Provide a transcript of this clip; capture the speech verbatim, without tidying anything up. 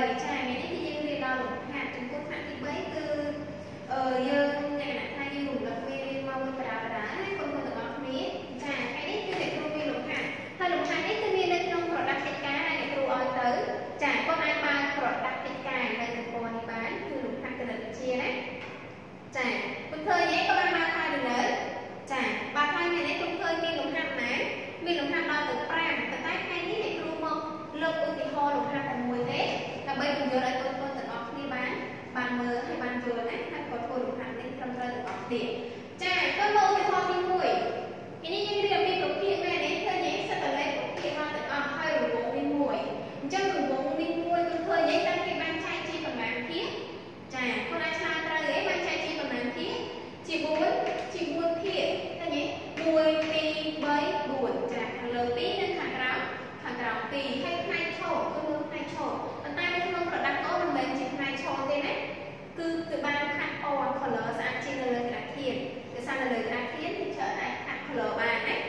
ចាថ្ងៃនេះគឺយើងរៀនដល់លំហាត់ចំពោះថ្នាក់ទីបីគឺអឺយើងអ្នកណាថាយើងរំលឹកមេរៀនមកមួយបរាបរាណាបងប្អូនទាំងអស់គ្នាចាថ្ងៃនេះគឺអ្នកគ្រូមានលំហាត់ហើយលំហាត់នេះគឺមាននៅក្នុងប្រដាប់កិច្ចការដែលអ្នកគ្រូឲ្យទៅចាបងអាចបើកប្រដាប់កិច្ចការនៅទំព័រនេះបានគឺលំហាត់គណិតវិទ្យាណាចាបងឃើញទេក៏បានមកហើយនៅចាបើថ្ងៃនេះខ្ញុំឃើញមានលំហាត់ណាមានលំហាត់ដល់ទៅប្រាំតែតែថ្ងៃនេះអ្នកគ្រូមកលើកឧទាហរណ៍លំហាត់តែមួយទេដើម្បីពន្យល់ឲ្យបងប្អូនទាំងអស់គ្នាបានបានមើលហើយបានយល់ណាហើយក៏ធ្វើលំហាត់នេះត្រឹមត្រូវទាំងអស់គ្នាចាក៏មកឧទាហរណ៍ទីមួយថ្ងៃនេះយើងរៀនអំពីប្រភេទមែនទេឃើញទេសិតតែលេខប្រភេទមកទាំងអស់ហើយរង្វង់នេះមួយអញ្ចឹងរង្វង់នេះមួយគឺឃើញទេតើគេបានចែកជាប្រមាណភាគចាខ្លួនឯងឆ្លើយត្រូវទេបានចែកជាប្រមាណភាគជាបួនជាបួនភាគឃើញទេមួយពីរបីបួនចាខាងលើពីរនិងខាងក្រោមខាងក្រោមពីរហើយផ្នែកឈរគឺលើផ្នែកឈរប៉ុន្តែនៅក្នុងប្រដាប់កមិនមែនជាផ្នែកឈរទេណាគឺគឺបានខាត់ពណ៌ color ស្អាតជាងនៅលើក្រាហ្វៀនគឺសារនៅលើក្រាហ្វៀនគឺច្រើនអាចខាត់ color បានណា